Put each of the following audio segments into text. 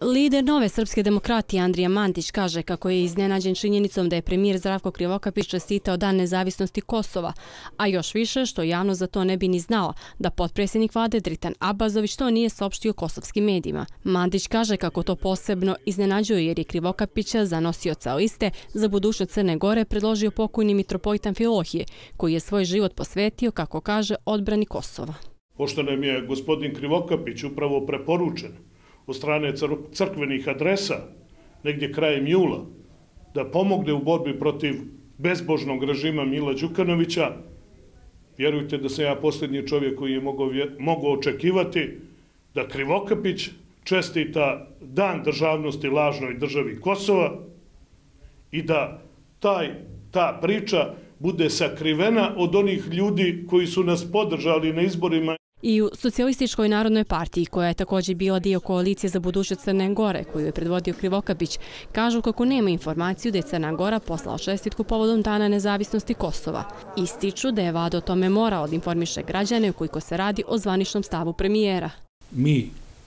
Lider Nove srpske demokratije Andrija Mandić kaže kako je iznenađen činjenicom da je premijer Zdravko Krivokapić čestitao Dan nezavisnosti Kosova, a još više što javnost za to ne bi ni znao da potpredsjednik vlade Dritan Abazović to nije saopštio kosovskim medijima. Mandić kaže kako to posebno iznenađuje jer je Krivokapića za nosioca liste za budućnost Crne Gore predložio pokojni mitropolita Amfilohije, koji je svoj život posvetio, kako kaže, odbrani Kosova. Pošto nam je gospodin Krivokapić upravo preporučen od strane crkvenih adresa, negdje krajem jula, da pomogne u borbi protiv bezbožnog režima Mila Đukanovića, vjerujte da sam ja posljednji čovjek koji je mogao očekivati da Krivokapić čestita Dan državnosti lažnoj državi Kosova i da ta priča bude sakrivena od onih ljudi koji su nas podržali na izborima. I u Socijalističkoj narodnoj partiji, koja je također bila dio koalicije za budućnost Crne Gore, koju je predvodio Krivokapić, kažu kako nema informaciju da je Crna Gora poslala čestitku povodom Dana nezavisnosti Kosova. Ističu da je vlada o tome morala da informiše građane ukoliko se radi o zvaničnom stavu premijera. Mi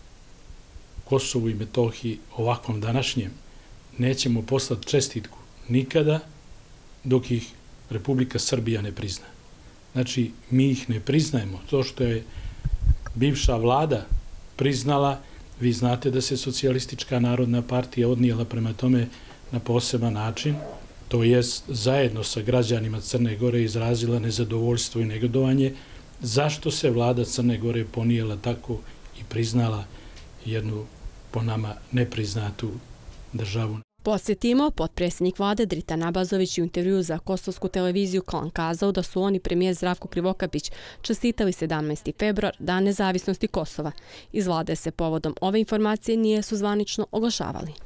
Kosovu i Metohiji ovakvom današnjem nećemo poslati čestitku nikada dok ih Republika Srbija ne prizna. Znači, mi ih ne priznajemo. To što je bivša vlada priznala, vi znate da se Socijalistička narodna partija odnijela prema tome na poseban način, to jest zajedno sa građanima Crne Gore izrazila nezadovoljstvo i negodovanje zašto se vlada Crne Gore ponijela tako i priznala jednu po nama nepriznatu državu. Podsjetimo, potpredsjednik vlade Dritan Abazović u intervjuu za kosovsku televiziju Klan kazao da su oni premijer Zdravko Krivokapić čestitali 17. februar Dan nezavisnosti Kosova. Iz vlade se povodom ove informacije nisu zvanično oglašavali.